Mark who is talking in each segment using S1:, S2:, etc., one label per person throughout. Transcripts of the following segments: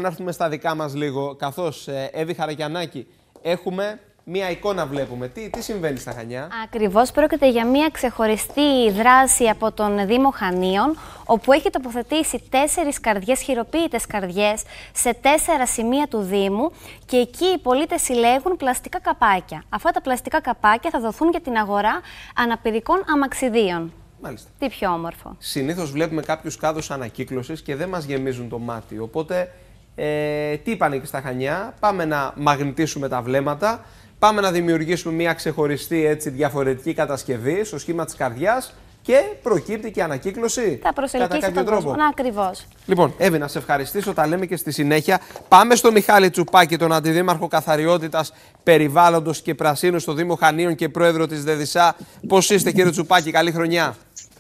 S1: να έρθουμε στα δικά μας λίγο, καθώς Εύη Χαρακιανάκη, έχουμε μία εικόνα βλέπουμε. Τι συμβαίνει στα Χανιά?
S2: Ακριβώς, πρόκειται για μία ξεχωριστή δράση από τον Δήμο Χανίων, όπου έχει τοποθετήσει 4 καρδιές, χειροποίητες καρδιές, σε 4 σημεία του Δήμου και εκεί οι πολίτες συλλέγουν πλαστικά καπάκια. Αυτά τα πλαστικά καπάκια θα δοθούν για την αγορά αναπηρικών αμαξιδίων.
S1: Μάλιστα.
S2: Τι πιο όμορφο.
S1: Συνήθως βλέπουμε κάποιους κάδους ανακύκλωσης και δεν μας γεμίζουν το μάτι. Οπότε, τι είπανε και στα Χανιά, πάμε να μαγνητήσουμε τα βλέμματα, πάμε να δημιουργήσουμε μια ξεχωριστή έτσι, διαφορετική κατασκευή στο σχήμα της καρδιάς και προκύπτει και ανακύκλωση.
S2: Θα προσελκύσει τον κόσμο. Ακριβώς.
S1: Λοιπόν, Εύη, να σε ευχαριστήσω, τα λέμε και στη συνέχεια. Πάμε στο Μιχάλη Τσουπάκη, τον Αντιδήμαρχο Καθαριότητας, Περιβάλλοντος και Πρασίνου στο Δήμο Χανίων και πρόεδρο της ΔΕΔΙΣΑ. Πώς είστε, κύριε Τσουπάκη, καλή χρονιά.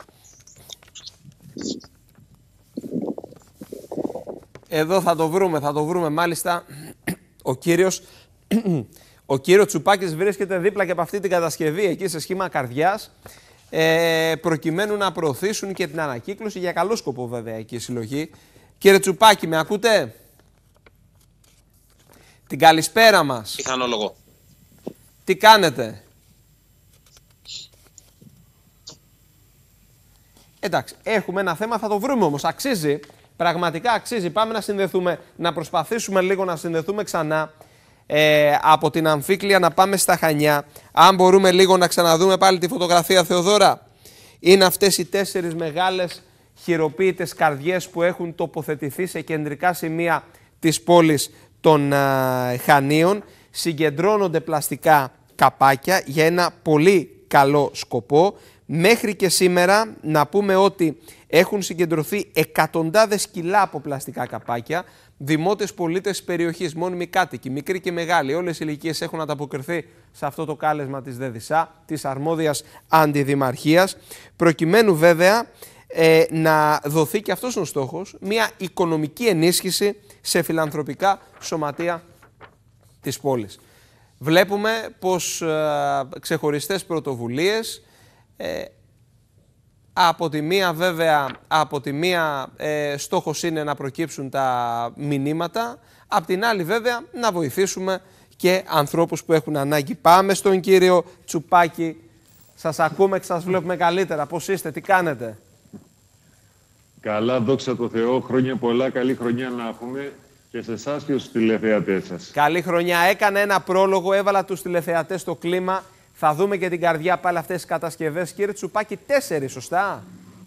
S1: Εδώ θα το βρούμε μάλιστα. Ο κύριος Τσουπάκης βρίσκεται δίπλα και από αυτή την κατασκευή εκεί σε σχήμα καρδιάς, προκειμένου να προωθήσουν και την ανακύκλωση, για καλό σκοπό βέβαια εκεί η συλλογή. Κύριε Τσουπάκη, με ακούτε? Την καλησπέρα μας.
S3: Πιθανόλογο.
S1: Τι κάνετε? Εντάξει, έχουμε ένα θέμα, θα το βρούμε όμως. Αξίζει, πραγματικά αξίζει. Πάμε να συνδεθούμε, να προσπαθήσουμε λίγο να συνδεθούμε ξανά. Από την Αμφίκλεια να πάμε στα Χανιά. Αν μπορούμε λίγο να ξαναδούμε πάλι τη φωτογραφία, Θεοδώρα. Είναι αυτές οι 4 μεγάλες χειροποίητες καρδιές που έχουν τοποθετηθεί σε κεντρικά σημεία της πόλης των Χανίων. Συγκεντρώνονται πλαστικά καπάκια για ένα πολύ καλό σκοπό. Μέχρι και σήμερα να πούμε ότι έχουν συγκεντρωθεί εκατοντάδες κιλά από πλαστικά καπάκια. Δημότες, πολίτες της περιοχής, μόνιμοι κάτοικοι, μικροί και μεγάλοι, όλες οι ηλικίες έχουν ανταποκριθεί σε αυτό το κάλεσμα της ΔΕΔΙΣΑ, της αρμόδιας αντιδημαρχίας, προκειμένου βέβαια να δοθεί και αυτός ο στόχος, μια οικονομική ενίσχυση σε φιλανθρωπικά σωματεία της πόλης. Βλέπουμε πως ξεχωριστές πρωτοβουλίες, από τη μία βέβαια, στόχος είναι να προκύψουν τα μηνύματα, απ' την άλλη βέβαια να βοηθήσουμε και ανθρώπους που έχουν ανάγκη. Πάμε στον κύριο Τσουπάκη, σας ακούμε και σας βλέπουμε καλύτερα. Πώς είστε, τι κάνετε?
S4: Καλά, δόξα τω Θεώ, χρόνια πολλά, καλή χρονιά να έχουμε και σε εσάς και στους τηλεθεατές σας.
S1: Καλή χρονιά, έκανα ένα πρόλογο, έβαλα τους τηλεθεατές στο κλίμα. Θα δούμε και την καρδιά πάλι αυτές τις κατασκευές. Κύριε Τσουπάκη, 4, σωστά?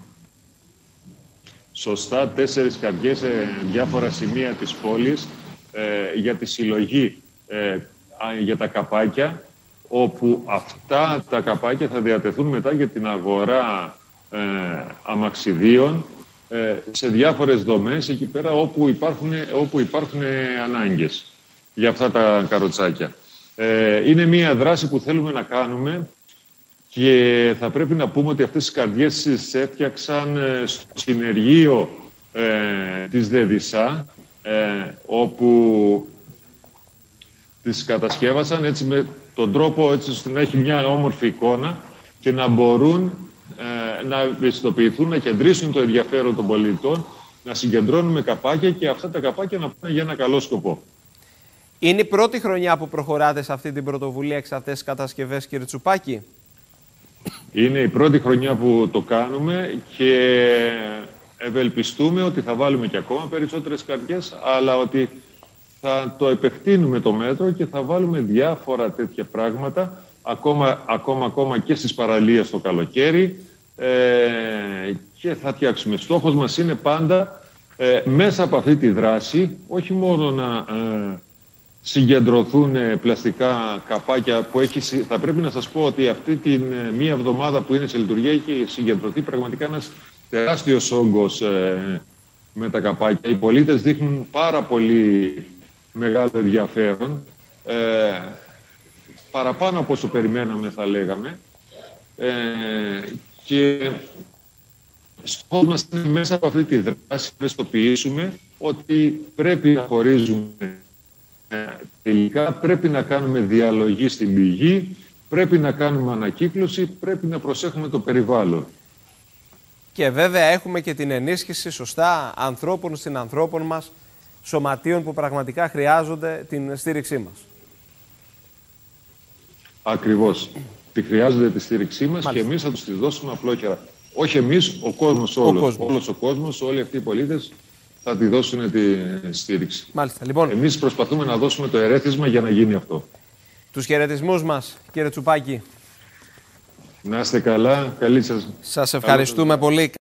S4: Σωστά, 4 καρδιές σε διάφορα σημεία της πόλης για τη συλλογή για τα καπάκια, όπου αυτά τα καπάκια θα διατεθούν μετά για την αγορά αμαξιδίων σε διάφορες δομές εκεί πέρα όπου υπάρχουν ανάγκες για αυτά τα καροτσάκια. Είναι μια δράση που θέλουμε να κάνουμε και θα πρέπει να πούμε ότι αυτές τις καρδιές τις έφτιαξαν στο συνεργείο της ΔΕΔΙΣΑ, όπου τις κατασκεύασαν έτσι με τον τρόπο έτσι ώστε να έχει μια όμορφη εικόνα και να μπορούν να ευαισθητοποιηθούν, να κεντρήσουν το ενδιαφέρον των πολιτών, να συγκεντρώνουμε καπάκια και αυτά τα καπάκια να πάνε για ένα καλό σκοπό.
S1: Είναι η πρώτη χρονιά που προχωράτε σε αυτή την πρωτοβουλία και σε αυτές τις κατασκευές, κύριε Τσουπάκη?
S4: Είναι η πρώτη χρονιά που το κάνουμε και ευελπιστούμε ότι θα βάλουμε και ακόμα περισσότερες καρδιές, αλλά ότι θα το επεκτείνουμε το μέτρο και θα βάλουμε διάφορα τέτοια πράγματα, ακόμα και στις παραλίες το καλοκαίρι, και θα φτιάξουμε. Στόχος μας είναι πάντα μέσα από αυτή τη δράση, όχι μόνο να συγκεντρωθούν πλαστικά καπάκια που θα πρέπει να σας πω ότι αυτή την μία εβδομάδα που είναι σε λειτουργία έχει συγκεντρωθεί πραγματικά ένας τεράστιος όγκος με τα καπάκια. Οι πολίτες δείχνουν πάρα πολύ μεγάλο ενδιαφέρον, παραπάνω από όσο περιμέναμε θα λέγαμε, και στόχος μας είναι μέσα από αυτή τη δράση να ευαισθητοποιήσουμε ότι πρέπει να χωρίζουμε. Τελικά πρέπει να κάνουμε διαλογή στην πηγή, πρέπει να κάνουμε ανακύκλωση, πρέπει να προσέχουμε το περιβάλλον.
S1: Και βέβαια έχουμε και την ενίσχυση, σωστά, ανθρώπων συνανθρώπων μας, σωματείων που πραγματικά χρειάζονται την στήριξή μας.
S4: Ακριβώς. Τη χρειάζονται τη στήριξή μας και εμείς θα τους τη δώσουμε απλόχερα. Όχι εμείς, ο κόσμος όλος. Όλος ο κόσμος, όλοι αυτοί οι πολίτες θα τη δώσουν τη στήριξη.
S1: Μάλιστα. Λοιπόν,
S4: εμείς προσπαθούμε να δώσουμε το ερέθισμα για να γίνει αυτό.
S1: Τους χαιρετισμούς μας, κύριε Τσουπάκη.
S4: Να είστε καλά. Καλή σας.
S1: Σας ευχαριστούμε πολύ.